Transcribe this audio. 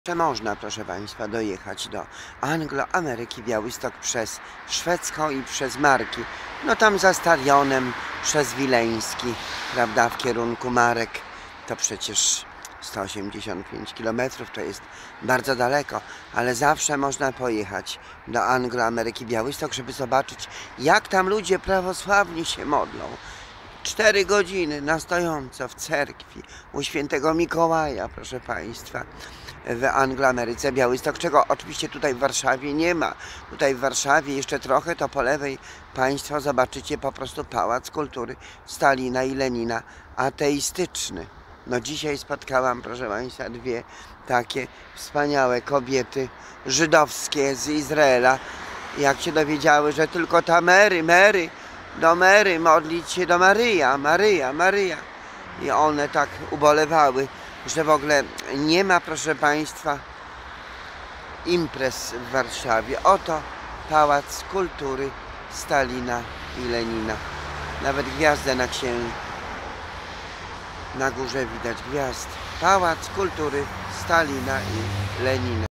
Można, proszę Państwa, dojechać do Anglo-Ameryki Białystok przez Szwedzką i przez Marki. No tam za stadionem, przez Wileński, prawda, w kierunku Marek. To przecież 185 km, to jest bardzo daleko, ale zawsze można pojechać do Anglo-Ameryki Białystok, żeby zobaczyć, jak tam ludzie prawosławni się modlą. 4 godziny na stojąco w cerkwi u świętego Mikołaja, proszę Państwa, w Anglo-Ameryce Białystok, czego oczywiście tutaj w Warszawie nie ma. Tutaj w Warszawie jeszcze trochę, to po lewej Państwo zobaczycie po prostu Pałac Kultury Stalina i Lenina, ateistyczny. No dzisiaj spotkałam, proszę Państwa, dwie takie wspaniałe kobiety żydowskie z Izraela. Jak się dowiedziały, że tylko ta Mary, do Mary modlić się do Maryja. I one tak ubolewały, że w ogóle nie ma, proszę Państwa, imprez w Warszawie. Oto Pałac Kultury Stalina i Lenina. Nawet gwiazdę na górze widać gwiazd. Pałac Kultury Stalina i Lenina.